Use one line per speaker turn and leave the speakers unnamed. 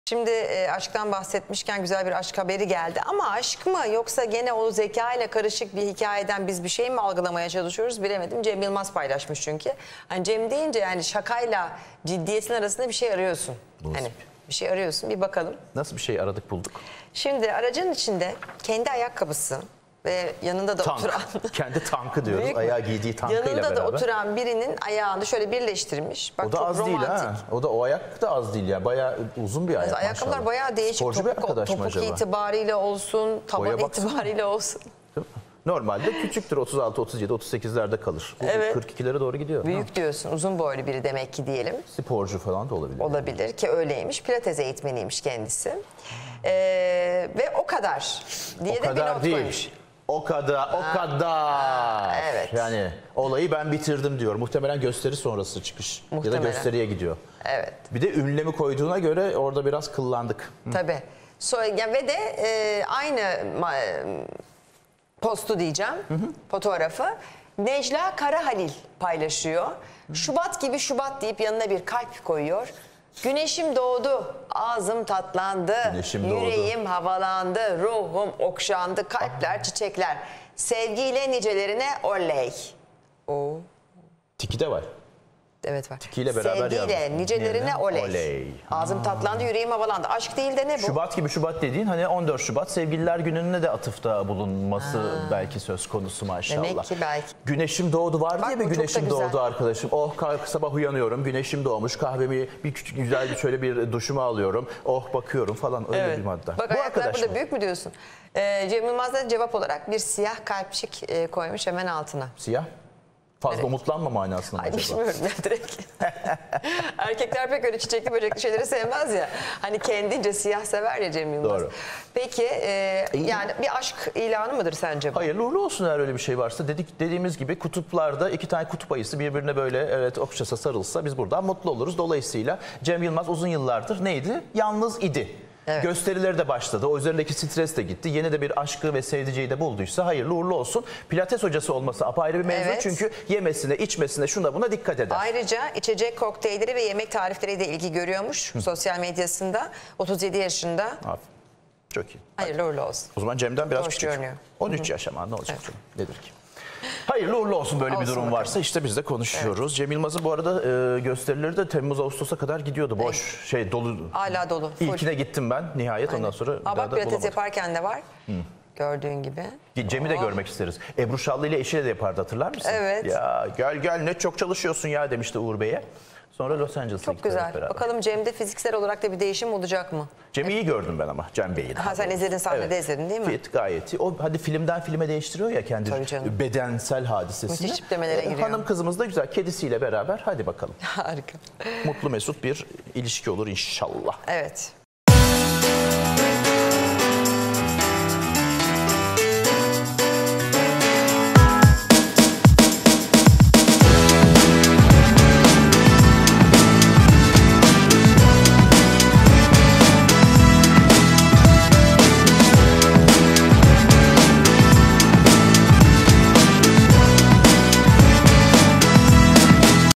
Şimdi aşktan bahsetmişken güzel bir aşk haberi geldi. Ama aşk mı yoksa gene o zeka ile karışık bir hikayeden biz bir şey mi algılamaya çalışıyoruz bilemedim. Cem Yılmaz paylaşmış çünkü. Hani Cem deyince yani şakayla ciddiyetin arasında bir şey arıyorsun. Hani bir şey arıyorsun, bir bakalım.
Nasıl bir şey aradık bulduk?
Şimdi aracın içinde kendi ayakkabısı ve yanında da oturan...
Kendi tankı diyoruz. Ayağı giydiği tankıyla beraber.
Yanında da oturan birinin ayağını şöyle birleştirmiş. Bak,
o da
çok
az
romantik.
değil ha. O ayak da az değil ya. Bayağı uzun bir ayak.
Ayakkabılar
maşallah.
bayağı değişik.
Sporcu bir arkadaş mı
topuk
acaba?
itibariyle olsun, taban itibariyle olsun.
Normalde küçüktür, 36, 37, 38'lerde kalır.
Evet.
42'lere doğru gidiyor.
Büyük diyorsun, uzun boylu biri demek ki diyelim.
Sporcu falan da olabilir.
Olabilir ki öyleymiş. Pilates eğitmeniymiş kendisi. Ve o kadar diye
o
de
kadar
bir not
değil.
koymuş.
O kadar.
Evet.
Yani olayı ben bitirdim diyor. Muhtemelen gösteri sonrası çıkış.
Muhtemelen.
Ya da gösteriye gidiyor.
Evet.
Bir de ünlemi koyduğuna göre orada biraz kıllandık.
Tabii. Ve de aynı postu diyeceğim, fotoğrafı Necla Karahalil paylaşıyor. Şubat gibi Şubat deyip yanına bir kalp koyuyor. Güneşim doğdu, ağzım tatlandı, yüreğim havalandı, ruhum okşandı, kalpler, çiçekler. Sevgiyle nicelerine oley. Oo.
Tiki de var.
Evet var.
Tikiyle beraber
sevgiyle nicelerine oley.
Oley.
Ağzım tatlandı, yüreğim havalandı. Aşk değil de ne bu?
Şubat gibi Şubat dediğin hani 14 Şubat Sevgililer Günü'ne de atıfta bulunması belki söz konusu maşallah.
Demek ki belki.
Güneşim doğdu var diye bir
bu çok da
güneşim
güzel.
doğdu arkadaşım. Oh sabah uyanıyorum, güneşim doğmuş, kahvemi bir küçük güzel bir şöyle bir duşumu alıyorum. Oh bakıyorum falan öyle bir madde.
Bak,
bu
ayaklar burada
mı?
büyük mü diyorsun? Cem Yılmaz da cevap olarak bir siyah kalpçik koymuş hemen altına.
Siyah? Fazla umutlanma manasında mı acaba?
Bilmiyorum ya, direkt. Erkekler pek öyle çiçekli böcekli şeyleri sevmez ya. Hani kendince siyah sever ya Cem Yılmaz.
Doğru.
Peki yani bir aşk ilanı mıdır sence bu?
Hayırlı uğurlu olsun eğer öyle bir şey varsa. Dediğimiz gibi kutuplarda iki tane kutup ayısı birbirine böyle okşasa sarılsa biz buradan mutlu oluruz. Dolayısıyla Cem Yılmaz uzun yıllardır neydi? Yalnız idi. Evet. Gösterileri de başladı. O üzerindeki stres de gitti. Yeni de bir aşkı ve sevdiceyi de bulduysa hayırlı uğurlu olsun. Pilates hocası olması apayrı bir mevzu. Evet. Çünkü yemesine, içmesine, şuna buna dikkat eder.
Ayrıca içecek kokteylleri ve yemek tarifleriyle de ilgi görüyormuş sosyal medyasında. 37 yaşında.
Aferin. Çok iyi.
Hayırlı uğurlu olsun.
O zaman Cem'den biraz
hoş
küçük.
görünüyor.
13 yaş ama ne olacak canım? Nedir ki? Hayırlı uğurlu olsun böyle bir durum bakalım. Varsa işte biz de konuşuyoruz. Evet. Cem Yılmaz'ın bu arada gösterileri de Temmuz-Ağustos'a kadar gidiyordu. Boş dolu.
Hala dolu.
İlkine gittim ben nihayet. Aynen. Ondan sonra
bak pilates yaparken de var. Gördüğün gibi.
Cem'i de görmek isteriz. Ebru Şallı ile eşiyle de yapardı, hatırlar mısın?
Evet.
Ya gel ne çok çalışıyorsun ya demişti Uğur Bey'e. Sonra Los Angeles'a
çok güzel. Bakalım Cem'de fiziksel olarak da bir değişim olacak mı?
Cem'i iyi gördüm ben ama. Cem Bey'i.
Sen izledin, sahnede izledin değil mi?
Fit gayet iyi. O hadi filmden filme değiştiriyor ya kendi bedensel hadisesini.
Müthiş tiplemelere giriyor.
Hanım kızımız da güzel. Kedisiyle beraber hadi bakalım.
Harika.
Mutlu mesut bir ilişki olur inşallah.
Evet.